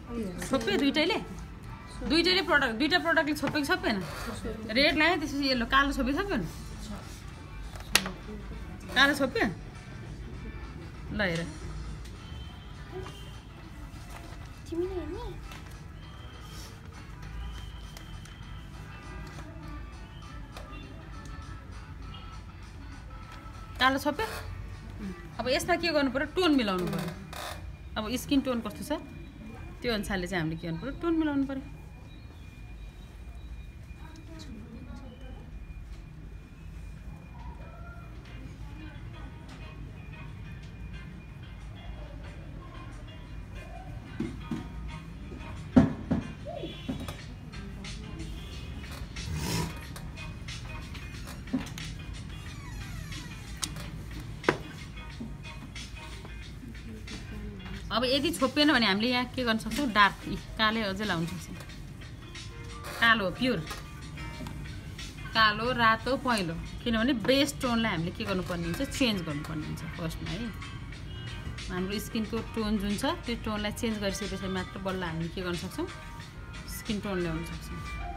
छोपे दुईटैले product दुईटा प्रडक्टले छोपेको छोपेन red लाग्यो त्यसपछि येल्लो कालो छोपे छोपेन कालो छोप्यो ल हेर कालो छोप्यो अब यसमा के गर्नु पर्यो टोन मिलाउनु पर्यो अब स्किन टोन कस्तो छ त्यो अनुसारले चाहिँ हामीले के गर्नु पर्यो टोन मिलाउनु पर्यो अब यदि छोपेन भने हामीले यहाँ के गर्न सक्छौँ डार्क कालै अझै लाउन सक्छौँ कालो प्योर कालो रातो पहेँलो किनभने बेस टोनलाई हामीले के गर्नुपर्ने हुन्छ चेन्ज गर्नुपर्ने हुन्छ फर्स्टमा है हाम्रो स्किनको टोन जुन छ त्यो टोनलाई चेन्ज गरिसकेपछि मात्र बल्ल हामीले के गर्न सक्छौँ स्किन टोन ल्याउन सक्छौँ